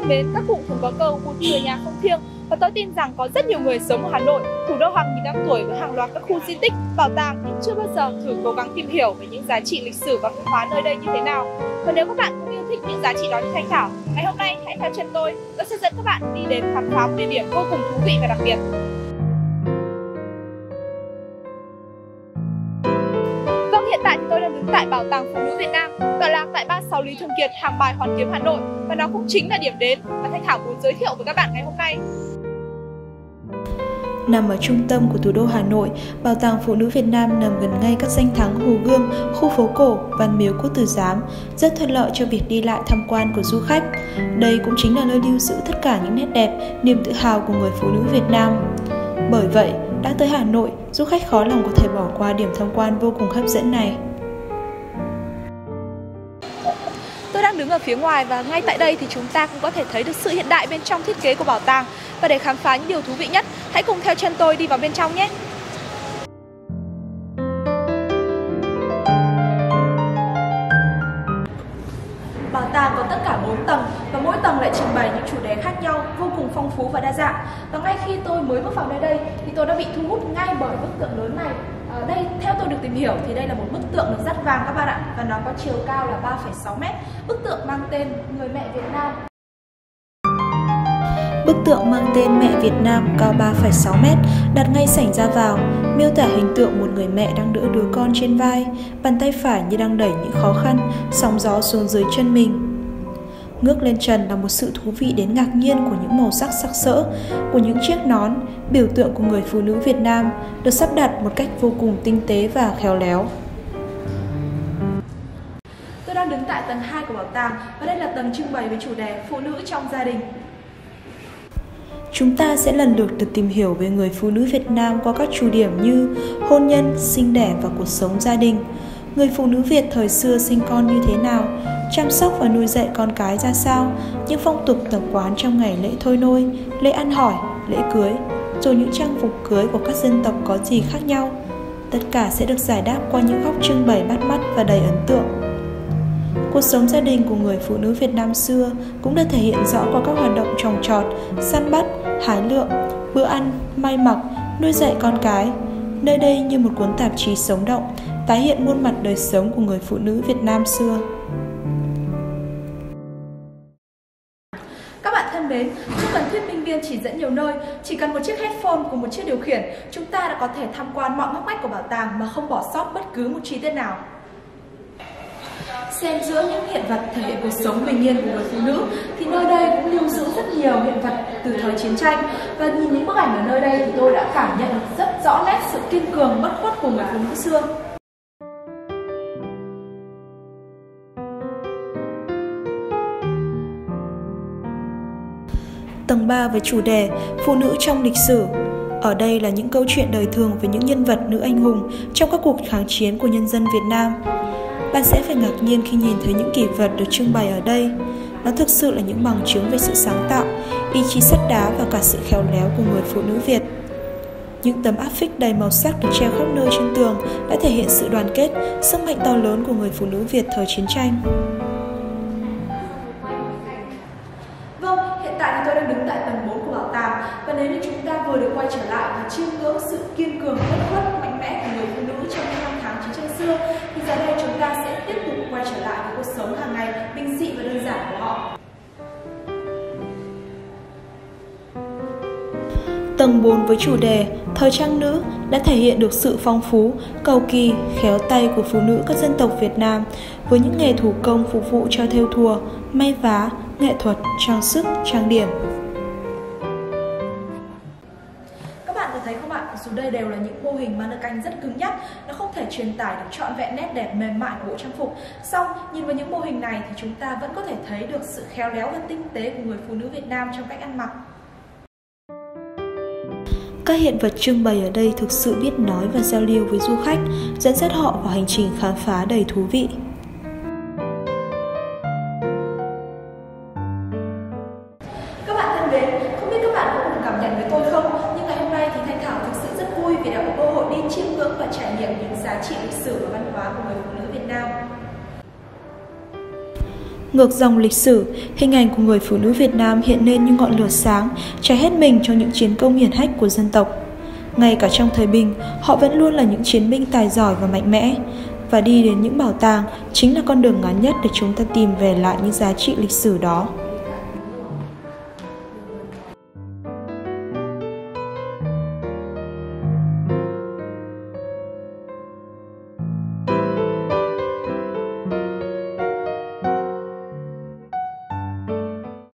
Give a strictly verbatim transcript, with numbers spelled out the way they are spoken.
thân mến, các cụ thường có câu một người nhà không thiêng, và tôi tin rằng có rất nhiều người sống ở Hà Nội, thủ đô hàng nghìn năm tuổi với hàng loạt các khu di tích, bảo tàng nhưng chưa bao giờ thử cố gắng tìm hiểu về những giá trị lịch sử và văn hóa nơi đây như thế nào. Và nếu các bạn cũng yêu thích những giá trị đó như Thanh Thảo, ngày hôm nay hãy theo chân tôi, tôi sẽ dẫn các bạn đi đến khám phá một địa điểm vô cùng thú vị và đặc biệt. Vâng, hiện tại thì tôi đang đứng tại Bảo tàng Phụ nữ Việt Nam, tọa lạc tại ba mươi sáu Lý Thường Kiệt, Hàng Bài, Hoàn Kiếm, Hà Nội, và nó cũng chính là điểm đến mà Thanh Thảo muốn giới thiệu với các bạn ngày hôm nay. Nằm ở trung tâm của thủ đô Hà Nội, Bảo tàng Phụ nữ Việt Nam nằm gần ngay các danh thắng Hồ Gươm, khu phố cổ, Văn Miếu Quốc Tử Giám, rất thuận lợi cho việc đi lại tham quan của du khách. Đây cũng chính là nơi lưu giữ tất cả những nét đẹp, niềm tự hào của người phụ nữ Việt Nam. Bởi vậy, đã tới Hà Nội, du khách khó lòng có thể bỏ qua điểm tham quan vô cùng hấp dẫn này. Tôi đang đứng ở phía ngoài và ngay tại đây thì chúng ta cũng có thể thấy được sự hiện đại bên trong thiết kế của bảo tàng. Và để khám phá những điều thú vị nhất, hãy cùng theo chân tôi đi vào bên trong nhé! Bảo tàng có tất cả bốn tầng và mỗi tầng lại trình bày những chủ đề khác nhau, vô cùng phong phú và đa dạng. Và ngay khi tôi mới bước vào nơi đây thì tôi đã bị thu hút ngay bởi bức tượng lớn này. Ở đây, theo tôi được tìm hiểu thì đây là một bức tượng được dát vàng các bạn ạ, và nó có chiều cao là ba phẩy sáu mét. Bức tượng mang tên Người mẹ Việt Nam. Bức tượng mang tên Mẹ Việt Nam cao ba phẩy sáu mét, đặt ngay sảnh ra vào, miêu tả hình tượng một người mẹ đang đỡ đứa con trên vai, bàn tay phải như đang đẩy những khó khăn, sóng gió xuống dưới chân mình. Ngước lên trần là một sự thú vị đến ngạc nhiên của những màu sắc sặc sỡ, của những chiếc nón, biểu tượng của người phụ nữ Việt Nam, được sắp đặt một cách vô cùng tinh tế và khéo léo. Tôi đang đứng tại tầng hai của bảo tàng, và đây là tầng trưng bày với chủ đề Phụ nữ trong gia đình. Chúng ta sẽ lần lượt được tìm hiểu về người phụ nữ Việt Nam qua các chủ điểm như hôn nhân, sinh đẻ và cuộc sống gia đình. Người phụ nữ Việt thời xưa sinh con như thế nào, chăm sóc và nuôi dạy con cái ra sao, những phong tục tập quán trong ngày lễ thôi nôi, lễ ăn hỏi, lễ cưới, rồi những trang phục cưới của các dân tộc có gì khác nhau. Tất cả sẽ được giải đáp qua những góc trưng bày bắt mắt và đầy ấn tượng. Cuộc sống gia đình của người phụ nữ Việt Nam xưa cũng được thể hiện rõ qua các hoạt động trồng trọt, săn bắt, hái lượm, bữa ăn, may mặc, nuôi dạy con cái. Nơi đây như một cuốn tạp chí sống động, tái hiện muôn mặt đời sống của người phụ nữ Việt Nam xưa. Các bạn thân mến, không cần thuyết minh viên chỉ dẫn nhiều nơi, chỉ cần một chiếc headphone cùng một chiếc điều khiển, chúng ta đã có thể tham quan mọi ngóc ngách của bảo tàng mà không bỏ sót bất cứ một chi tiết nào. Xen giữa những hiện vật thể hiện cuộc sống bình yên của người phụ nữ thì nơi đây cũng lưu giữ rất nhiều hiện vật từ thời chiến tranh, và nhìn những bức ảnh ở nơi đây thì tôi đã cảm nhận được rất rõ nét sự kiên cường bất khuất của người phụ nữ xưa. Tầng ba với chủ đề Phụ nữ trong lịch sử. Ở đây là những câu chuyện đời thường về những nhân vật nữ anh hùng trong các cuộc kháng chiến của nhân dân Việt Nam. Bạn sẽ phải ngạc nhiên khi nhìn thấy những kỷ vật được trưng bày ở đây. Nó thực sự là những bằng chứng về sự sáng tạo, ý chí sắt đá và cả sự khéo léo của người phụ nữ Việt. Những tấm áp phích đầy màu sắc được treo khắp nơi trên tường đã thể hiện sự đoàn kết, sức mạnh to lớn của người phụ nữ Việt thời chiến tranh. Vâng, hiện tại thì tôi đang đứng tại tầng bốn của bảo tàng, và nếu như chúng ta vừa được quay trở lại và chiêm ngưỡng sự kiên cường bất khuất mạnh mẽ của người phụ nữ trong những năm tháng chiến tranh xưa, thì giờ đây chúng ta sẽ tiếp tục quay trở lại với cuộc sống hàng ngày bình dị và đơn giản của họ. Tầng bốn với chủ đề Thời trang nữ đã thể hiện được sự phong phú, cầu kỳ, khéo tay của phụ nữ các dân tộc Việt Nam với những nghề thủ công phục vụ cho thêu thùa, may vá, nghệ thuật, trang sức, trang điểm. Các bạn có thấy không ạ? Dù đây đều là những mô hình mannequin rất cứng nhắc, nó không thể truyền tải được trọn vẹn nét đẹp mềm mại của bộ trang phục. Song, nhìn vào những mô hình này thì chúng ta vẫn có thể thấy được sự khéo léo và tinh tế của người phụ nữ Việt Nam trong cách ăn mặc. Các hiện vật trưng bày ở đây thực sự biết nói và giao lưu với du khách, dẫn dắt họ vào hành trình khám phá đầy thú vị. Các bạn thân mến, không biết các bạn có cùng cảm nhận với tôi không? Nhưng ngày hôm nay thì Thanh Thảo thực sự rất vui vì đã có cơ hội đi chiêm ngưỡng và trải nghiệm những giá trị lịch sử và văn hóa của người phụ nữ Việt Nam. Ngược dòng lịch sử, hình ảnh của người phụ nữ Việt Nam hiện lên như ngọn lửa sáng, cháy hết mình cho những chiến công hiển hách của dân tộc. Ngay cả trong thời bình, họ vẫn luôn là những chiến binh tài giỏi và mạnh mẽ. Và đi đến những bảo tàng chính là con đường ngắn nhất để chúng ta tìm về lại những giá trị lịch sử đó.